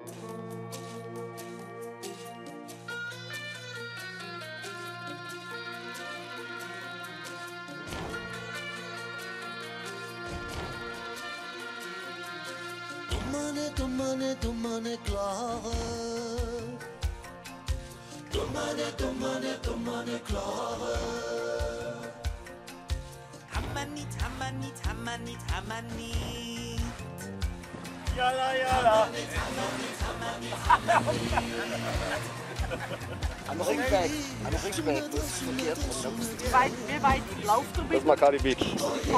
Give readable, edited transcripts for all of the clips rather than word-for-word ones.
Dummerne Klare. Dummerne Klare. Hammanit. Jalla. Am Ringberg, das ist verkehrt. Wie weit lauft du Das mit? ist Makadi Beach.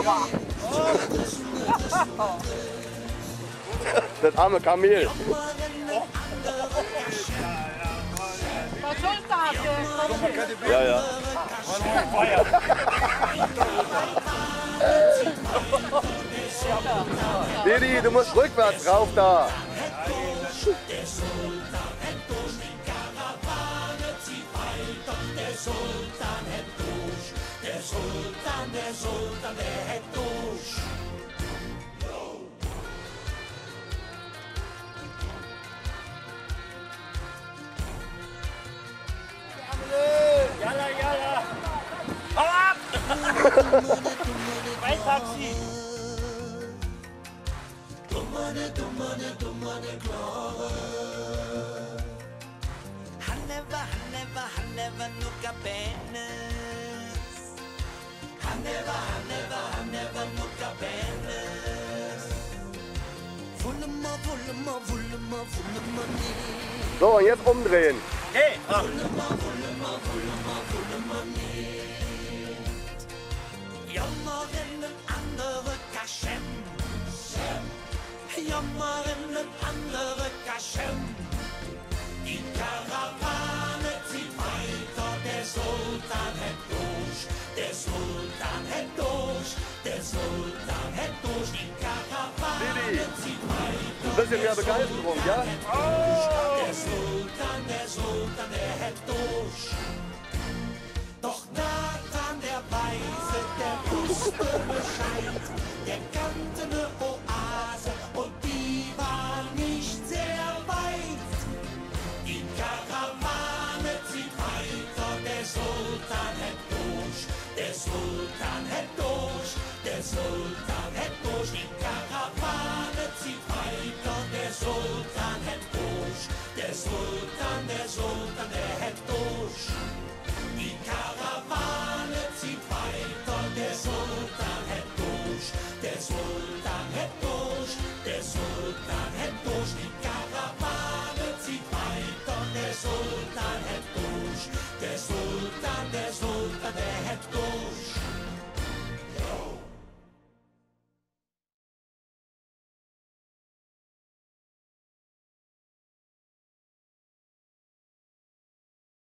Das arme Kamel. Der Sultan, Ja. Didi, du musst rückwärts rauf da. Jalla. Hau ab! Mein Taxi! Dummerne Klare. Hannever, no cabanas. Hannever, no cabanas. Vullemar nicht. So, und jetzt umdrehen. Hey! Jammeren andere Kaschem. Jammeren andere Kaschem. Die Karawane zieht weiter, der Sultan hat durch. Der Sultan hat durch. Die Karawane Didi, zieht weiter. ein bisschen mehr Begeisterung, ja? Der Sultan, der hat durch. Doch Nathan, der Weise, der wusste Bescheid. Der kannte ne Oase und die war nicht sehr weit. Die Karawane zieht weiter, der Sultan hat durch. Die Karawane zieht weiter, der Sultan hat durch.